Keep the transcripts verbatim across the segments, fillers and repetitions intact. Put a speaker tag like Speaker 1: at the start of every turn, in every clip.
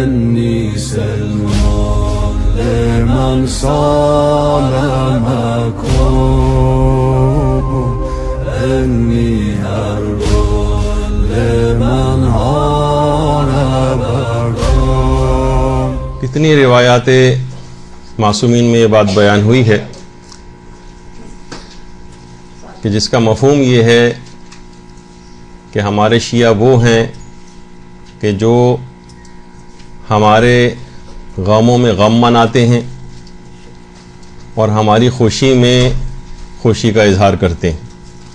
Speaker 1: إني سلمان لمن سالمكم إني حرب لمن حاربكم।
Speaker 2: कितनी रिवायात मासूमीन में ये बात बयान हुई है कि जिसका मफहूम ये है कि हमारे शिया वो हैं कि जो हमारे गमों में गम मनाते हैं और हमारी खुशी में खुशी का इजहार करते हैं।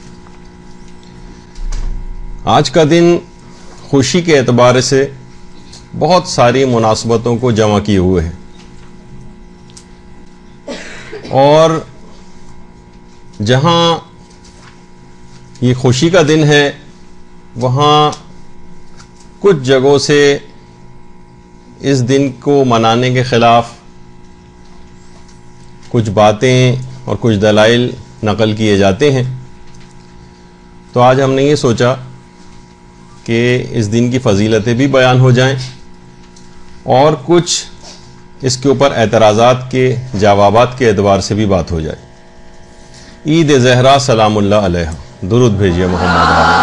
Speaker 2: आज का दिन खुशी के एतबार से बहुत सारी मुनासबतों को जमा किए हुए है और जहाँ ये खुशी का दिन है वहाँ कुछ जगहों से इस दिन को मनाने के ख़िलाफ़ कुछ बातें और कुछ दलाइल नकल किए जाते हैं। तो आज हमने ये सोचा कि इस दिन की फ़जीलतें भी बयान हो जाएं और कुछ इसके ऊपर एतराज़ात के जवाबात के एतबार से भी बात हो जाए। ईद ज़हरा सलामुल्लाह अलैहा, दुरूद भेजिए मोहम्मद अलैहि।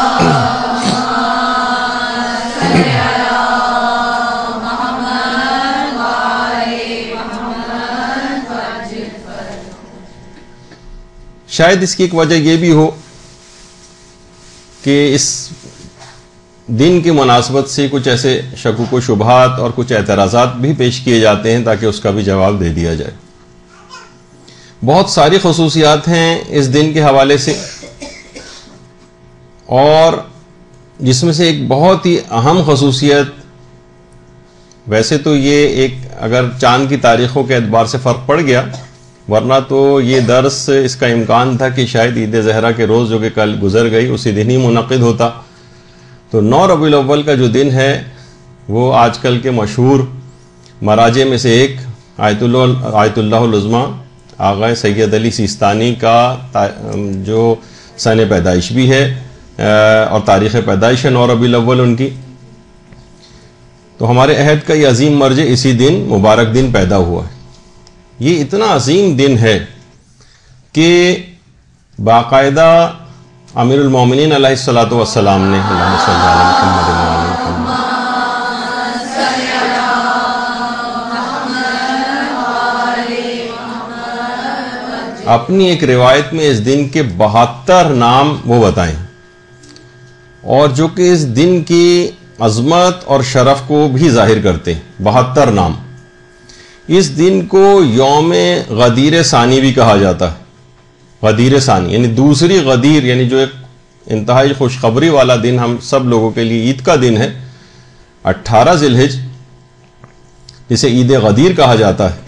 Speaker 2: शायद इसकी एक वजह यह भी हो कि इस दिन की मुनासबत से कुछ ऐसे शकुक व शुबहात और कुछ एतराज़ात भी पेश किए जाते हैं ताकि उसका भी जवाब दे दिया जाए। बहुत सारी खसूसियात हैं इस दिन के हवाले से और जिसमें से एक बहुत ही अहम खसूसियत, वैसे तो ये एक अगर चांद की तारीख़ों के एतबार से फ़र्क पड़ गया, वरना तो ये दर्स इसका इम्कान था कि शायद ईद ज़हरा के रोज़ जो कि कल गुजर गई उसी दिन ही मुनक़िद होता। तो नौ रबीउल अव्वल का जो दिन है वो आजकल के मशहूर मराजे में से एक आयतुल्लाह आयतुल्लाहुल उज़्मा आग़ा सैयद अली सिस्तानी का जो सन पैदाइश भी है और तारीख़ पैदाइश है नौ रबीउल अव्वल उनकी। तो हमारे अहद का ये अजीम मर्ज इसी दिन मुबारक दिन पैदा हुआ है। ये इतना अजीम दिन है कि बाकायदा अमीरुल मोमिनीन अलैहिस्सलातु वस्सलाम ने अपनी एक रिवायत में इस दिन के बहत्तर नाम वो बताएं और जो कि इस दिन की अजमत और शरफ को भी जाहिर करते हैं। बहत्तर नाम। इस दिन को यौम गदीर सानी भी कहा जाता है। गदीर सानी यानी दूसरी गदीर, यानी जो एक इंतहाई खुशखबरी वाला दिन हम सब लोगों के लिए ईद का दिन है। अट्ठारह ज़िलहिज जिसे ईद गदीर कहा जाता है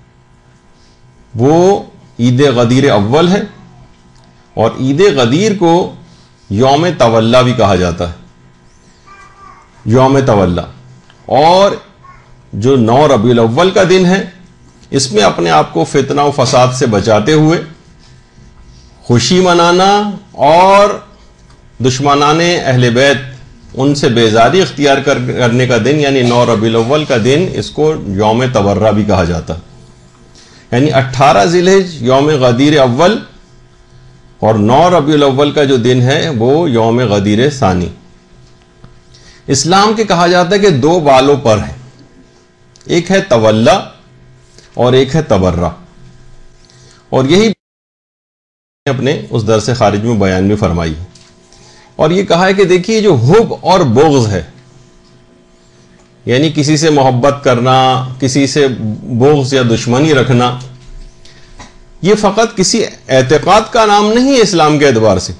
Speaker 2: वो ईद गदीर अव्वल है और ईद गदीर को यौम तवल्ला भी कहा जाता है। यौम तवल्ला। और जो नौ रबीउल अव्वल का दिन है इसमें अपने आप को फितना व फसाद से बचाते हुए खुशी मनाना और दुश्मनाने अहले बैत उनसे बेजारी इख्तियार कर, करने का दिन यानी नौ रबीउल अव्वल का दिन, इसको यौम तबर्रा भी कहा जाता है। यानी अट्ठारह ज़िलहिज यौम गदीर अव्वल और नौ रबीउल अव्वल का जो दिन है वो यौम गदीर सानी। इस्लाम के कहा जाता है कि दो बालों पर है, एक है तवल्ला और एक है तबर्रा। और यही अपने उस दर से खारिज में बयान में फरमाई है। और ये कहा है कि देखिए जो हुब और बुग़्ज़ है यानी किसी से मोहब्बत करना, किसी से बुग़्ज़ या दुश्मनी रखना, ये फ़कत किसी एतक़ाद का नाम नहीं है इस्लाम के एतबार से।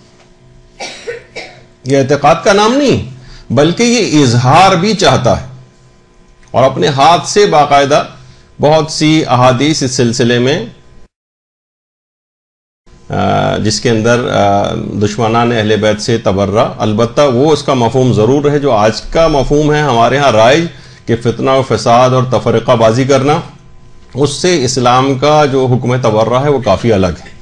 Speaker 2: ये एतक़ाद का नाम नहीं बल्कि ये इजहार भी चाहता है और अपने हाथ से बाकायदा बहुत सी अहादीस इस सिलसिले में जिसके अंदर दुश्मनान अहले बैत से तबर्रा, अलबत्ता वो उसका मफहूम ज़रूर है जो आज का मफहूम है हमारे यहाँ राइज कि फितना व फसाद और तफरीक़ा बाजी करना, उससे इस्लाम का जो हुक्म तबर्रा है वो काफ़ी अलग है।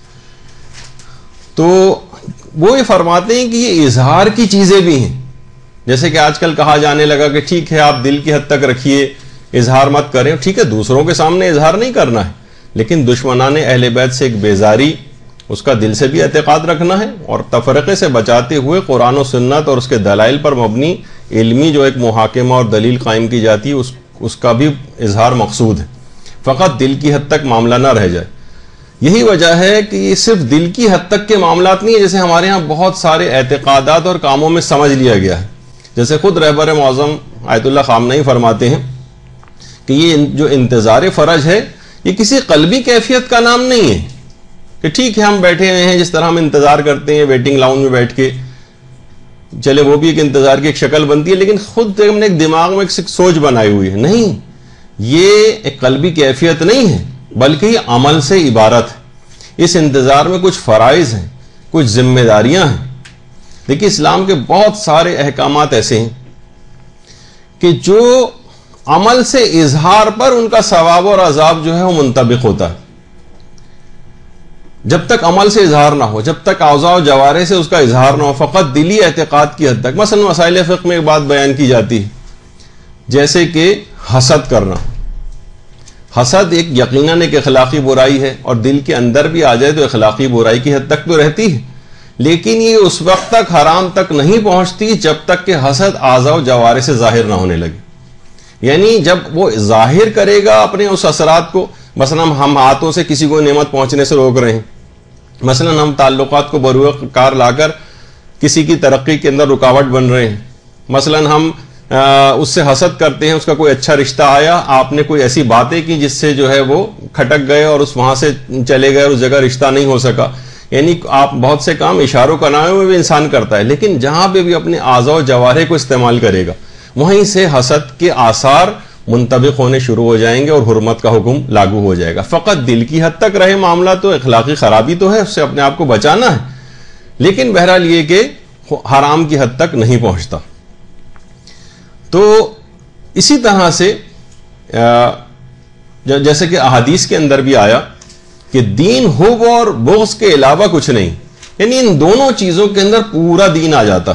Speaker 2: तो वो ये फरमाते हैं कि ये इजहार की चीज़ें भी हैं जैसे कि आजकल कहा जाने लगा कि ठीक है आप दिल की हद तक रखिए, इजहार मत करें। ठीक है, दूसरों के सामने इजहार नहीं करना है, लेकिन दुश्मनाने अहले बैत से एक बेजारी, उसका दिल से भी एतकाद रखना है, और तफरक़े से बचाते हुए कुरान और सुन्नत और उसके दलाइल पर मबनी इल्मी जो एक मुहाकिमा और दलील कायम की जाती है, उस उसका भी इजहार मकसूद है। फ़कत दिल की हद तक मामला ना रह जाए। यही वजह है कि ये सिर्फ दिल की हद तक के मामलात नहीं है, जैसे हमारे यहाँ बहुत सारे एतकादात और कामों में समझ लिया गया है। जैसे खुद रहबर मौज़म आयतुल्लाह ख़ामनई फरमाते हैं कि ये जो इंतज़ार फ़रज है, ये किसी क़ल्बी कैफियत का नाम नहीं है कि ठीक है हम बैठे हुए हैं, जिस तरह हम इंतज़ार करते हैं वेटिंग लाउंज में बैठ के, चले वो भी एक इंतज़ार की एक शक्ल बनती है, लेकिन खुद हमने एक दिमाग में एक सोच बनाई हुई है। नहीं, ये एक क़ल्बी कैफियत नहीं है, बल्कि ये अमल से इबारत है। इस इंतज़ार में कुछ फ़राइज़ हैं, कुछ जिम्मेदारियां हैं। देखिए, इस्लाम के बहुत सारे अहकामात ऐसे हैं कि जो अमल से इजहार पर उनका सवाब और अजाब जो है वो मुंतबिक होता है। जब तक अमल से इजहार ना हो, जब तक औज़ा और जवारे से उसका इजहार ना हो, फ़कत दिली एतकाद की हद तक। मसलन मसाइल फ़िक़्ह में एक बात बयान की जाती है, जैसे कि हसद करना। हसद एक यकीनन एक अखलाकी बुराई है, और दिल के अंदर भी आ जाए तो अखलाकी बुराई की हद तक तो रहती है, लेकिन ये उस वक्त तक हराम तक नहीं पहुंचती जब तक कि हसद आज़ा और जवारे से जाहिर ना होने लगे। यानी जब वो जाहिर करेगा अपने उस असरात को, मसलन हम हाथों से किसी को नेमत पहुंचने से रोक रहे हैं, मसलन हम ताल्लुकात को बरूकार लाकर किसी की तरक्की के अंदर रुकावट बन रहे हैं, मसलन हम आ, उससे हसद करते हैं, उसका कोई अच्छा रिश्ता आया, आपने कोई ऐसी बातें की जिससे जो है वो खटक गए और उस वहां से चले गए और उस जगह रिश्ता नहीं हो सका। यानी आप बहुत से काम इशारों कनायों में भी इंसान करता है, लेकिन जहां पे भी अपने आज़ा और जवारे को इस्तेमाल करेगा, वहीं से हसद के आसार मुंतबिक होने शुरू हो जाएंगे और हुर्मत का हुक्म लागू हो जाएगा। फ़कत दिल की हद तक रहे मामला, तो अखलाकी खराबी तो है, उससे अपने आप को बचाना है, लेकिन बहरहाल ये कि हराम की हद तक नहीं पहुंचता। तो इसी तरह से जैसे कि अहादीस के अंदर भी आया कि दीन हुब और बुग़्ज़ के अलावा कुछ नहीं, यानी इन दोनों चीजों के अंदर पूरा दीन आ जाता।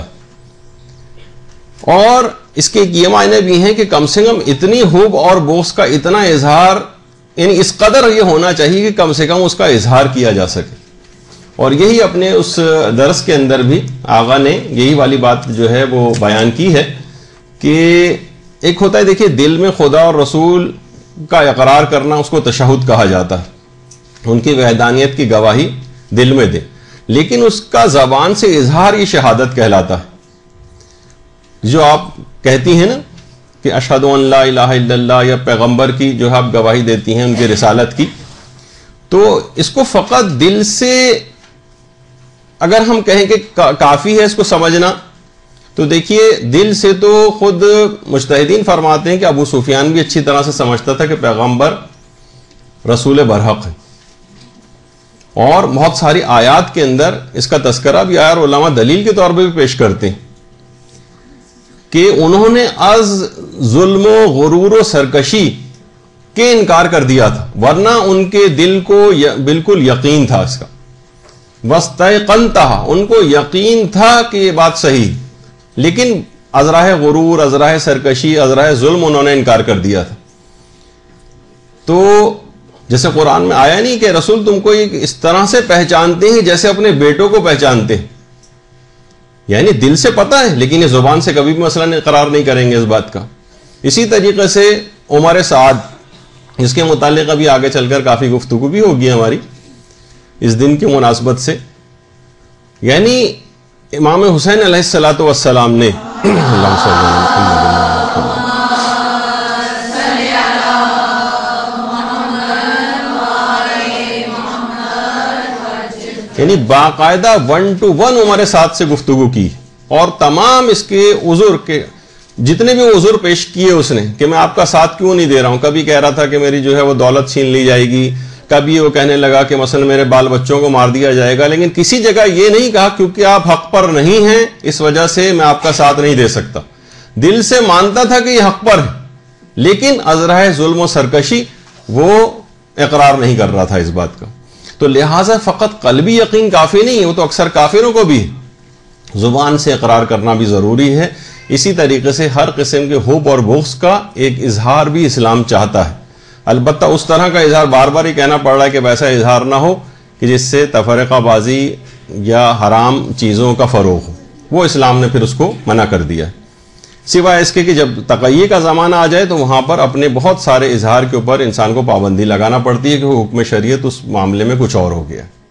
Speaker 2: और इसके ये मायने भी हैं कि कम से कम इतनी हुब और बुग़्ज़ का इतना इजहार, यानी इस कदर ये होना चाहिए कि कम से कम उसका इजहार किया जा सके। और यही अपने उस दर्स के अंदर भी आगा ने यही वाली बात जो है वो बयान की है कि एक होता है, देखिए, दिल में खुदा और रसूल का इकरार करना, उसको तशहुद कहा जाता है, उनकी वहदानियत की गवाही दिल में दे, लेकिन उसका जबान से इजहार ये शहादत कहलाता है। जो आप कहती हैं ना कि अशहदु अन ला इलाहा इल्लल्लाह, या पैगंबर की जो आप गवाही देती हैं उनकी रिसालत की, तो इसको फ़कत दिल से अगर हम कहें कि का, काफ़ी है इसको समझना, तो देखिए, दिल से तो खुद मुज्तहिदीन फरमाते हैं कि अबू सुफियान भी अच्छी तरह से समझता था कि पैगंबर रसूल बरहक है, और बहुत सारी आयात के अंदर इसका तस्करा भी आया, और उलमा दलील के तौर पर भी पेश करते हैं कि उन्होंने अज जुल्म गुरूर सरकशी के इनकार कर दिया था, वरना उनके दिल को य, बिल्कुल यकीन था इसका, वस्तयक़नता, उनको यकीन था कि ये बात सही, लेकिन अजराह गुरूर, अजराह सरकशी, अजराह जुल्म उन्होंने इनकार कर दिया था। तो जैसे कुरान में आया नहीं कि रसूल तुमको इस तरह से पहचानते हैं जैसे अपने बेटों को पहचानते हैं, यानी दिल से पता है, लेकिन ये जुबान से कभी भी मसलन इकरार नहीं करेंगे इस बात का। इसी तरीके से उमर साद, जिसके मुतालिक अभी आगे चलकर काफी गुफ्तगू भी होगी हमारी इस दिन की मुनासबत से, यानी इमाम हुसैन अलैहिस्सलातु वस्सलाम ने यानी बाकायदा one to one Umar Saad से गुफ्तगू की, और तमाम इसके उज़ुर के जितने भी उज़ुर पेश किए उसने कि मैं आपका साथ क्यों नहीं दे रहा हूं। कभी कह रहा था कि मेरी जो है वो दौलत छीन ली जाएगी, कभी वो कहने लगा कि मसलन मेरे बाल बच्चों को मार दिया जाएगा, लेकिन किसी जगह ये नहीं कहा क्योंकि आप हक पर नहीं हैं इस वजह से मैं आपका साथ नहीं दे सकता। दिल से मानता था कि ये हक पर है, लेकिन अजराह जुल्म और सरकशी वो इकरार नहीं कर रहा था इस बात का। तो लिहाजा फकत कल्बी यकीन काफी नहीं है, वो तो अक्सर काफिरों को भी जुबान से इकरार करना भी जरूरी है। इसी तरीके से हर किस्म के हुब और बुग़्ज़ का एक इजहार भी इस्लाम चाहता है। अलबत्ता उस तरह का इजहार, बार बार ही कहना पड़ रहा है कि वैसा इजहार ना हो कि जिससे तफरक़ाबाजी या हराम चीज़ों का फ़रोग़ हो, वो इस्लाम ने फिर उसको मना कर दिया। सिवाय इसके कि जब तक़य्युद का ज़माना आ जाए तो वहाँ पर अपने बहुत सारे इजहार के ऊपर इंसान को पाबंदी लगाना पड़ती है कि हुक्म शरीयत उस मामले में कुछ और हो गया।